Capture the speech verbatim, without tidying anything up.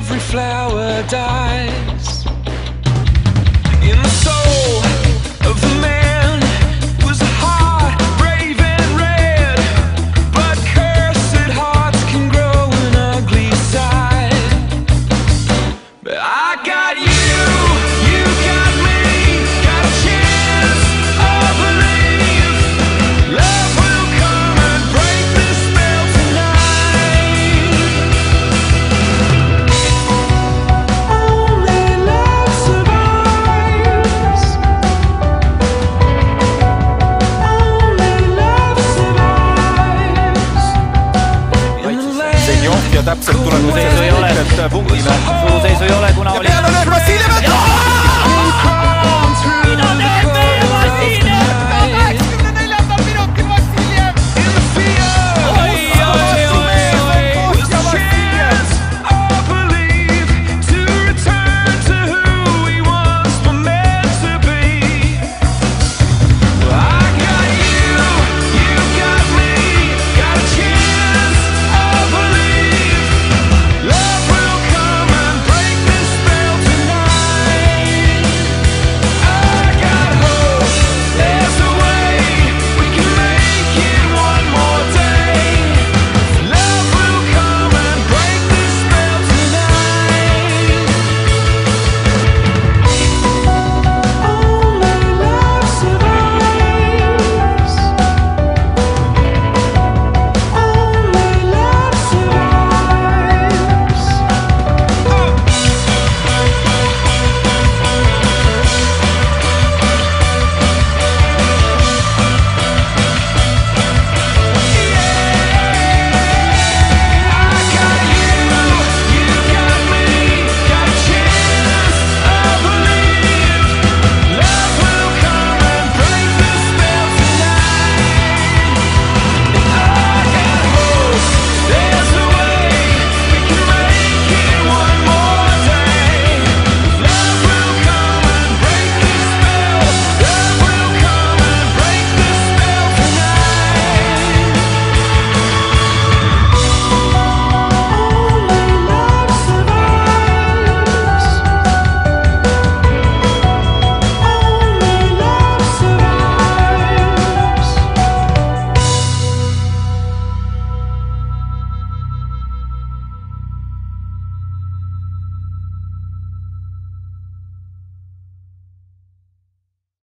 every flower dies. In the soul of the man was a heart brave and red, but cursed hearts can grow an ugly side. But I got you, you got me, got a chance, I believe love will come and break this spell tonight. Only love survives. Only love survives. In the land see on ja täpselt tuleb cold see where punktile.